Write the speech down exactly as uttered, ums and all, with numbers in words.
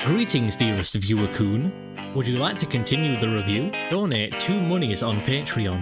Greetings, dearest viewer Coon. Would you like to continue the review? Donate two monies on Patreon.